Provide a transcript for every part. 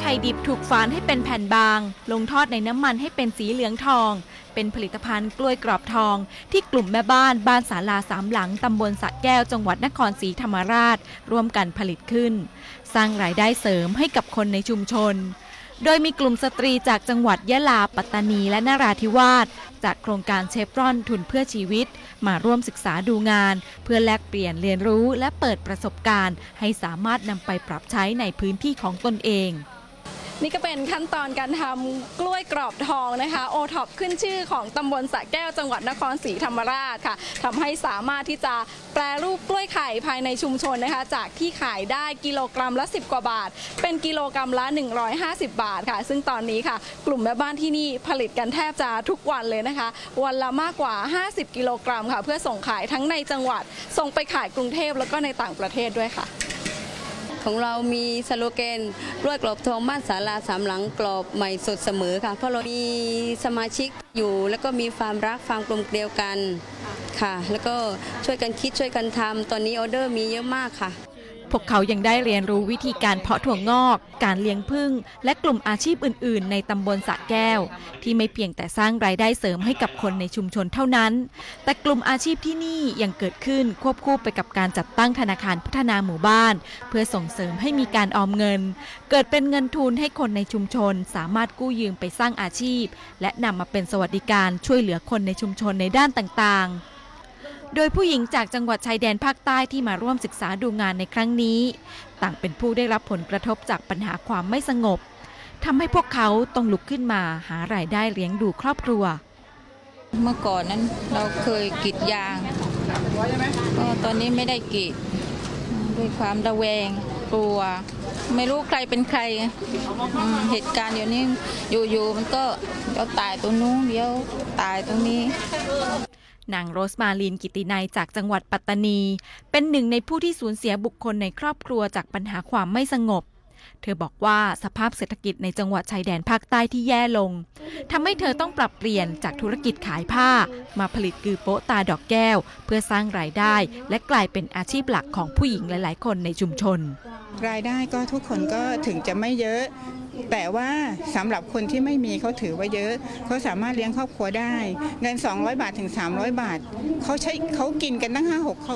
ข่ดิบถูกฝานให้เป็นแผ่นบางลงทอดในน้ำมันให้เป็นสีเหลืองทองเป็นผลิตภัณฑ์กล้วยกรอบทองที่กลุ่มแม่บ้านศาลาสามหลังตำบลสระแก้วจังหวัดนครศรีธรรมราชร่วมกันผลิตขึ้นสร้างรายได้เสริมให้กับคนในชุมชนโดยมีกลุ่มสตรีจากจังหวัดยะลาปัตตานีและนราธิวาสจากโครงการเชฟรอนทุนเพื่อชีวิตมาร่วมศึกษาดูงานเพื่อแลกเปลี่ยนเรียนรู้และเปิดประสบการณ์ให้สามารถนำไปปรับใช้ในพื้นที่ของตนเองนี่ก็เป็นขั้นตอนการทำกล้วยกรอบทองนะคะโอท็อปขึ้นชื่อของตำบลสระแก้วจังหวัดนครศรีธรรมราชค่ะทำให้สามารถที่จะแปรรูปกล้วยไข่ภายในชุมชนนะคะจากที่ขายได้กิโลกรัมละ10กว่าบาทเป็นกิโลกรัมละ150บาทค่ะซึ่งตอนนี้ค่ะกลุ่มแม่บ้านที่นี่ผลิตกันแทบจะทุกวันเลยนะคะวันละมากกว่า50กิโลกรัมค่ะเพื่อส่งขายทั้งในจังหวัดส่งไปขายกรุงเทพแล้วก็ในต่างประเทศด้วยค่ะของเรามีสโลแกนกล้วยกรอบทองบ้านศาลาสามหลังกรอบใหม่สดเสมอค่ะเพราะเรามีสมาชิกอยู่แล้วก็มีความรักความกลมเกลียวกันค่ะแล้วก็ช่วยกันคิดช่วยกันทำตอนนี้ออเดอร์มีเยอะมากค่ะพวกเขายังได้เรียนรู้วิธีการเพาะถั่วงอกการเลี้ยงผึ้งและกลุ่มอาชีพอื่นๆในตำบลสระแก้วที่ไม่เพียงแต่สร้างรายได้เสริมให้กับคนในชุมชนเท่านั้นแต่กลุ่มอาชีพที่นี่ยังเกิดขึ้นควบคู่ไปกับการจัดตั้งธนาคารพัฒนาหมู่บ้านเพื่อส่งเสริมให้มีการออมเงินเกิดเป็นเงินทุนให้คนในชุมชนสามารถกู้ยืมไปสร้างอาชีพและนำมาเป็นสวัสดิการช่วยเหลือคนในชุมชนในด้านต่างๆโดยผู้หญิงจากจังหวัดชายแดนภาคใต้ที่มาร่วมศึกษาดูงานในครั้งนี้ต่างเป็นผู้ได้รับผลกระทบจากปัญหาความไม่สงบทำให้พวกเขาต้องลุกขึ้นมาหารายได้เลี้ยงดูครอบครัวเมื่อก่อนนั้นเราเคยกรีดยางก็ตอนนี้ไม่ได้กรีดด้วยความระแวงกลัวไม่รู้ใครเป็นใครเหตุการณ์อยู่นี้อยู่ๆมันก็เดี๋ยวตายตรงนู้นเดี๋ยวตายตรงนี้นางโรสมาลีนกิตินัยจากจังหวัดปัตตานีเป็นหนึ่งในผู้ที่สูญเสียบุคคลในครอบครัวจากปัญหาความไม่สงบเธอบอกว่าสภาพเศรษฐกิจในจังหวัดชายแดนภาคใต้ที่แย่ลงทำให้เธอต้องปรับเปลี่ยนจากธุรกิจขายผ้ามาผลิตกือโป๊ะตาดอกแก้วเพื่อสร้างรายได้และกลายเป็นอาชีพหลักของผู้หญิงหลายๆคนในชุมชนรายได้ก็ทุกคนก็ถึงจะไม่เยอะแต่ว่าสำหรับคนที่ไม่มีเขาถือว่าเยอะเขาสามารถเลี้ยงครอบครัวได้เงิน200 บาทถึง300 บาทเขากินกันตั้ง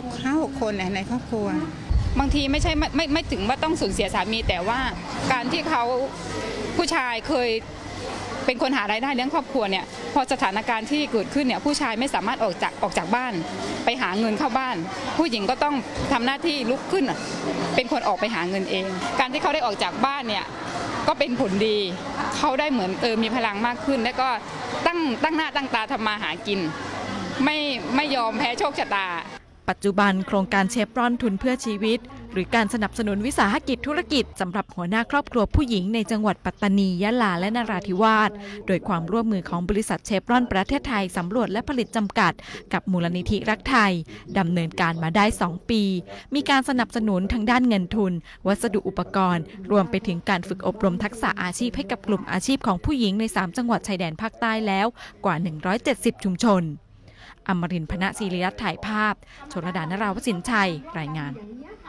5-6 คนในครอบครัวบางทีไม่ใช่ไม่ถึงว่าต้องสูญเสียสามีแต่ว่าการที่เขาผู้ชายเคยเป็นคนหารายได้เลี้ยงครอบครัวเนี่ยพอสถานการณ์ที่เกิดขึ้นเนี่ยผู้ชายไม่สามารถออกจากบ้านไปหาเงินเข้าบ้านผู้หญิงก็ต้องทำหน้าที่ลุกขึ้นเป็นคนออกไปหาเงินเองการที่เขาได้ออกจากบ้านเนี่ยก็เป็นผลดีเขาได้เหมือนมีพลังมากขึ้นและก็ตั้งหน้าตั้งตาทำมาหากินไม่ยอมแพ้โชคชะตาปัจจุบันโครงการเชฟรอนทุนเพื่อชีวิตหรือการสนับสนุนวิสาหกิจธุรกิจสำหรับหัวหน้าครอบครัวผู้หญิงในจังหวัดปัตตานียะลาและนราธิวาสโดยความร่วมมือของบริษัทเชฟรอนประเทศไทยสำรวจและผลิตจำกัดกับมูลนิธิรักไทยดำเนินการมาได้2 ปีมีการสนับสนุนทางด้านเงินทุนวัสดุอุปกรณ์รวมไปถึงการฝึกอบรมทักษะอาชีพให้กับกลุ่มอาชีพของผู้หญิงใน3จังหวัดชายแดนภาคใต้แล้วกว่า170ชุมชนอมรินทร์ พนะศิริรัตน์ถ่ายภาพชลดานราวสินชัยรายงาน